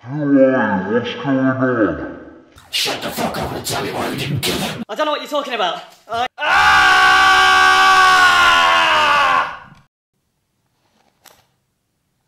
Who are you? What's going on? Shut the fuck up and tell me why you didn't kill him. I don't know what you're talking about. I